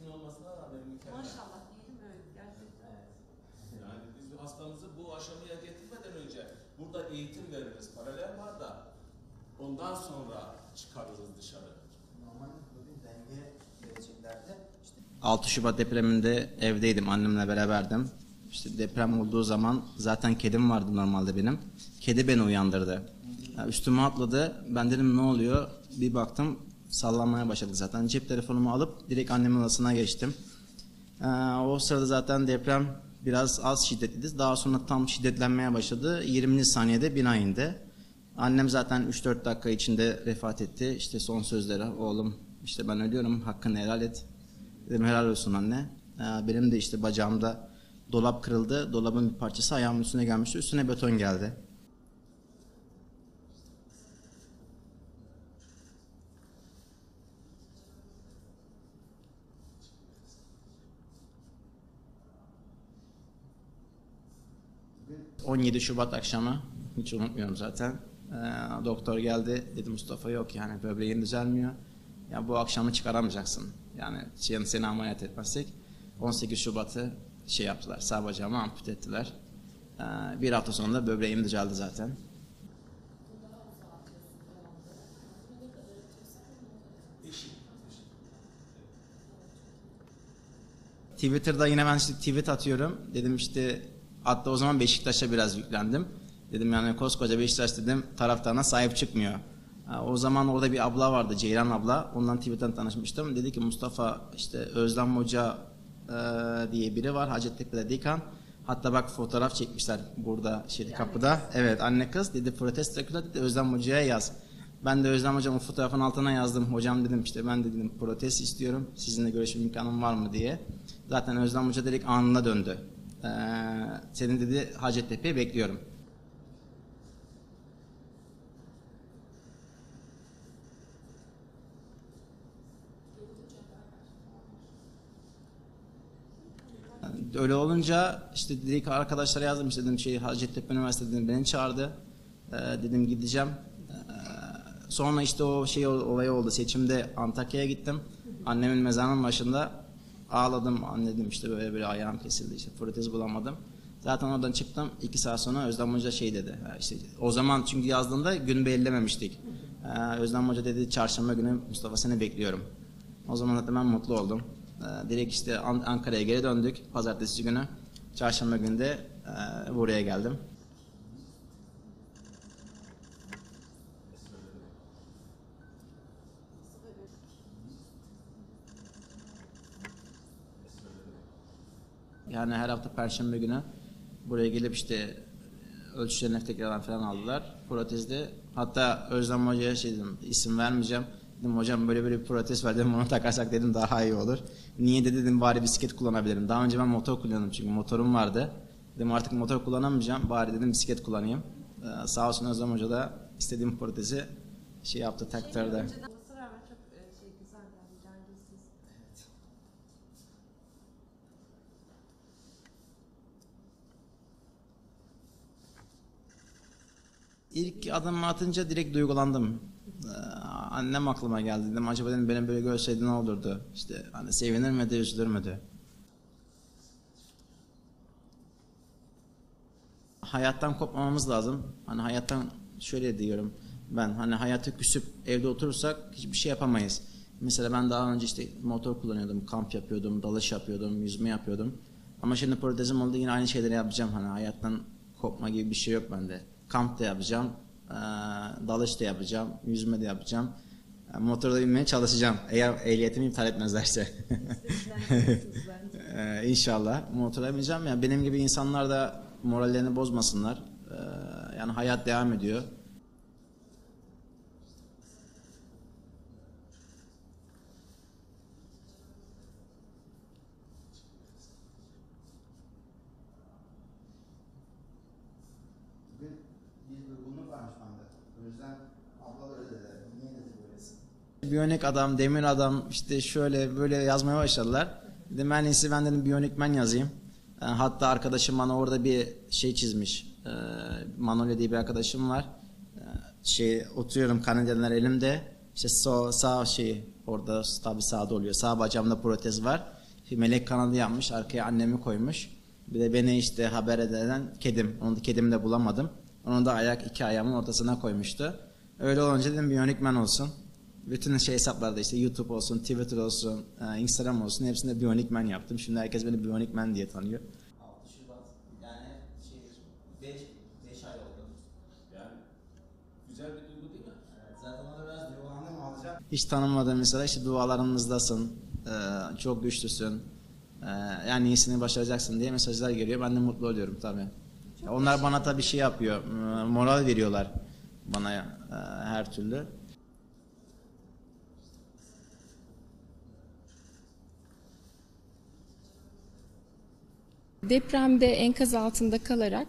olmasına rağmen mükemmel. Maşallah diyelim öyle gerçekten. Evet. Yani biz hastamızı bu aşamaya getirmeden önce burada eğitim veririz. Paralel var da ondan sonra çıkarırız dışarı. Normalde bugün denge vereceklerdi. İşte 6 Şubat depreminde evdeydim, annemle beraberdim. İşte deprem olduğu zaman zaten kedim vardı normalde benim. Kedi beni uyandırdı. Yani üstüme atladı. Ben dedim ne oluyor? Bir baktım sallanmaya başladı zaten. Cep telefonumu alıp direkt annemin odasına geçtim. O sırada zaten deprem biraz az şiddetliydi. Daha sonra tam şiddetlenmeye başladı. 20. saniyede bina indi. Annem zaten 3-4 dakika içinde vefat etti. İşte son sözleri, oğlum işte ben ölüyorum, hakkını helal et. Dedim helal olsun anne. Benim de işte bacağımda dolap kırıldı. Dolabın bir parçası ayağımın üstüne gelmişti. Üstüne beton geldi. bugün 17 Şubat akşamı, hiç unutmuyorum zaten. Doktor geldi, dedi Mustafa yok yani böbreğin düzelmiyor. Ya bu akşamı çıkaramayacaksın. Yani seni ameliyat etmezsek 18 Şubat'ı şey yaptılar, sağ bacağımı ampute ettiler. Bir hafta sonunda böbreğim düzeldi zaten. Twitter'da yine ben işte tweet atıyorum. Dedim işte hatta o zaman Beşiktaş'a biraz yüklendim. Dedim yani koskoca Beşiktaş dedim taraftarına sahip çıkmıyor. O zaman orada bir abla vardı, Ceylan abla. Ondan Twitter'dan tanışmıştım. Dedi ki Mustafa işte Özlem Hoca diye biri var Hacettepe'de dekan. Hatta bak fotoğraf çekmişler burada kapıda. Evet anne kız dedi protesto dedi Özlem Hoca'ya yaz. Ben de Özlem Hocam'ın fotoğrafın altına yazdım. Hocam dedim işte ben de dedim protest istiyorum. Sizinle görüşme imkanım var mı diye. Zaten Özlem Hoca direkt anında döndü. Senin dedi Hacettepe'ye bekliyorum. Öyle olunca işte direkt arkadaşlara yazdım işte dedim Hacettepe Üniversitesi dedim, beni çağırdı. Dedim gideceğim. Sonra işte o olayı oldu. Seçimde Antakya'ya gittim. Annemin mezarının başında ağladım. Anne dedim işte böyle ayağım kesildi işte protez bulamadım. Zaten oradan çıktım. 2 saat sonra Özlem Hoca şey dedi. İşte o zaman çünkü yazdığında gün belirlememiştik. Özlem Hoca dedi çarşamba günü Mustafa seni bekliyorum. O zaman zaten ben mutlu oldum. Direkt işte Ankara'ya geri döndük. Pazartesi günü. Çarşamba günü de buraya geldim. Yani her hafta Perşembe günü buraya gelip işte ölçülerini tekrardan falan aldılar. Protezde hatta Özlem Hoca'ya şey dedim isim vermeyeceğim. Dedim hocam böyle bir protez var dedim onu takarsak dedim daha iyi olur. Niye de dedim bari bisiklet kullanabilirim. Daha önce ben motor kullanıyordum çünkü motorum vardı. Dedim artık motor kullanamayacağım bari dedim bisiklet kullanayım. Sağ olsun Özlem Hoca da istediğim protezi şey yaptı taktırdı. Olmasına rağmen çok güzel yani dengesiz. evet. İlk adımı atınca direkt duygulandım. Annem aklıma geldi. Dedim acaba dedim benim böyle görseydi ne olurdu? İşte hani sevinir miydi, üzülür müydü? Hayattan kopmamamız lazım. Hani hayattan şöyle diyorum ben hani hayata küsüp evde oturursak hiçbir şey yapamayız. Mesela ben daha önce işte motor kullanıyordum, kamp yapıyordum, dalış yapıyordum, yüzme yapıyordum. Ama şimdi protezim oldu yine aynı şeyleri yapacağım. Hani hayattan kopma gibi bir şey yok bende. Kamp da yapacağım, dalış da yapacağım, yüzme de yapacağım. Motorda binmeye çalışacağım eğer ehliyetimi iptal etmezlerse. İnşallah motora bineceğim. Yani benim gibi insanlar da morallerini bozmasınlar. Yani hayat devam ediyor. Bugün bir durgunluk varmış bende. O yüzden abla da öyle dedi. Niye dedi böylesin? Biyonik adam, demir adam işte şöyle böyle yazmaya başladılar. Dedim en iyisi ben dedim biyonikmen yazayım. Hatta arkadaşım bana orada bir şey çizmiş. Manolya diye bir arkadaşım var. Oturuyorum kanideler elimde. İşte sağ orada tabii sağda oluyor. Sağ bacağımda protez var. melek kanadı yapmış, arkaya annemi koymuş. Bir de beni işte haber eden kedim. Onu da kedimi de bulamadım. Onu da iki ayağımın ortasına koymuştu. Öyle olunca dedim Bionic Man olsun. Bütün hesaplarda işte YouTube olsun, Twitter olsun, Instagram olsun hepsinde Bionic Man yaptım. Şimdi herkes beni Bionic Man diye tanıyor. 6 Şubat yani 5 ay oldu. Yani güzel bir duygu değil mi? Evet, zaten o da biraz duygulandım alacak. Hiç tanımadığım mesela işte dualarınızdasın, çok güçlüsün, yani iyisini başaracaksın diye mesajlar geliyor. Ben de mutlu oluyorum tabii. Onlar bana tabii şey yapıyor, moral veriyorlar bana her türlü. Depremde enkaz altında kalarak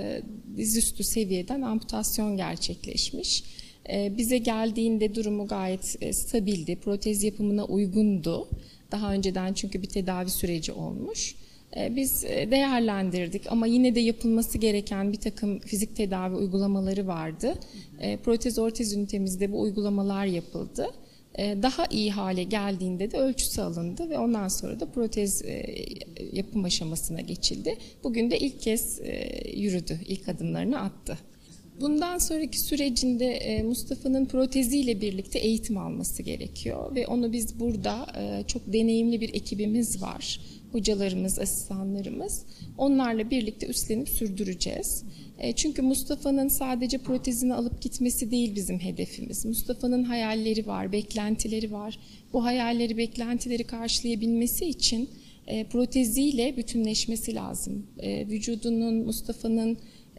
dizüstü seviyeden amputasyon gerçekleşmiş. Bize geldiğinde durumu gayet stabildi, protez yapımına uygundu. Daha önceden çünkü bir tedavi süreci olmuş. Biz değerlendirdik ama yine de yapılması gereken bir takım fizik tedavi uygulamaları vardı. Protez ortez ünitemizde bu uygulamalar yapıldı. Daha iyi hale geldiğinde de ölçüsü alındı ve ondan sonra da protez yapım aşamasına geçildi. Bugün de ilk kez yürüdü, ilk adımlarını attı. Bundan sonraki sürecinde Mustafa'nın proteziyle birlikte eğitim alması gerekiyor ve onu biz burada çok deneyimli bir ekibimiz var. Hocalarımız, asistanlarımız. Onlarla birlikte üstlenip sürdüreceğiz. Çünkü Mustafa'nın sadece protezini alıp gitmesi değil bizim hedefimiz. Mustafa'nın hayalleri var, beklentileri var. Bu hayalleri, beklentileri karşılayabilmesi için proteziyle bütünleşmesi lazım. Vücudunun, Mustafa'nın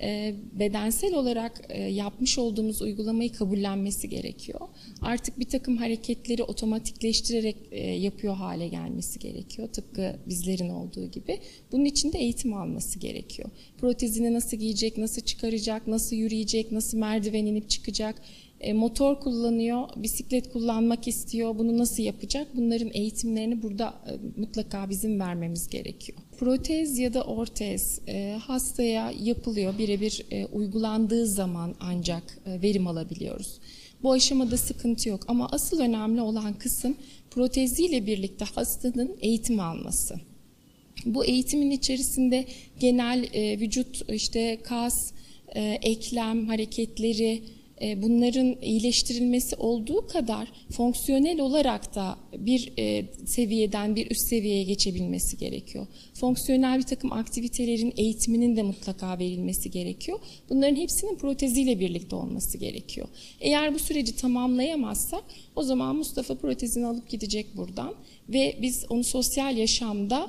bedensel olarak yapmış olduğumuz uygulamayı kabullenmesi gerekiyor. Artık bir takım hareketleri otomatikleştirerek yapıyor hale gelmesi gerekiyor. Tıpkı bizlerin olduğu gibi. Bunun için de eğitim alması gerekiyor. Protezini nasıl giyecek, nasıl çıkaracak, nasıl yürüyecek, nasıl merdiven inip çıkacak, motor kullanıyor, bisiklet kullanmak istiyor, bunu nasıl yapacak? Bunların eğitimlerini burada mutlaka bizim vermemiz gerekiyor. Protez ya da ortez hastaya yapılıyor, birebir uygulandığı zaman ancak verim alabiliyoruz. Bu aşamada sıkıntı yok ama asıl önemli olan kısım proteziyle birlikte hastanın eğitim alması. Bu eğitimin içerisinde genel vücut, işte kas, eklem hareketleri, bunların iyileştirilmesi olduğu kadar fonksiyonel olarak da bir seviyeden bir üst seviyeye geçebilmesi gerekiyor. Fonksiyonel bir takım aktivitelerin eğitiminin de mutlaka verilmesi gerekiyor. Bunların hepsinin proteziyle birlikte olması gerekiyor. Eğer bu süreci tamamlayamazsak o zaman Mustafa protezini alıp gidecek buradan ve biz onu sosyal yaşamda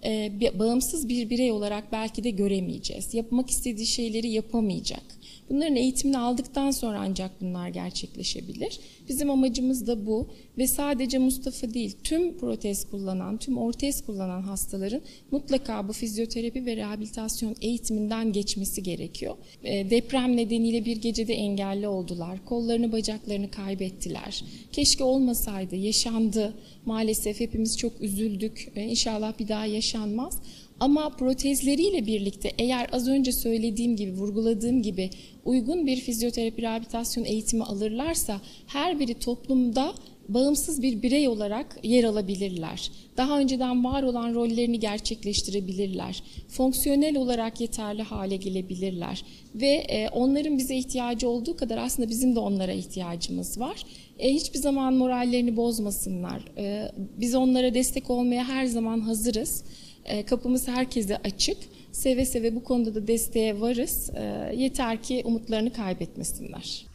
bağımsız bir birey olarak belki de göremeyeceğiz. Yapmak istediği şeyleri yapamayacak. Bunların eğitimini aldıktan sonra ancak bunlar gerçekleşebilir. Bizim amacımız da bu ve sadece Mustafa değil, tüm protez kullanan, tüm ortez kullanan hastaların mutlaka bu fizyoterapi ve rehabilitasyon eğitiminden geçmesi gerekiyor. Deprem nedeniyle bir gecede engelli oldular, kollarını, bacaklarını kaybettiler. Keşke olmasaydı, yaşandı. Maalesef hepimiz çok üzüldük. İnşallah bir daha yaşanmaz. Ama protezleriyle birlikte eğer az önce söylediğim gibi, vurguladığım gibi uygun bir fizyoterapi rehabilitasyon eğitimi alırlarsa her biri toplumda bağımsız bir birey olarak yer alabilirler. Daha önceden var olan rollerini gerçekleştirebilirler. Fonksiyonel olarak yeterli hale gelebilirler. Ve onların bize ihtiyacı olduğu kadar aslında bizim de onlara ihtiyacımız var. Hiçbir zaman morallerini bozmasınlar. Biz onlara destek olmaya her zaman hazırız. Kapımız herkese açık. Seve seve bu konuda da desteğe varız. Yeter ki umutlarını kaybetmesinler.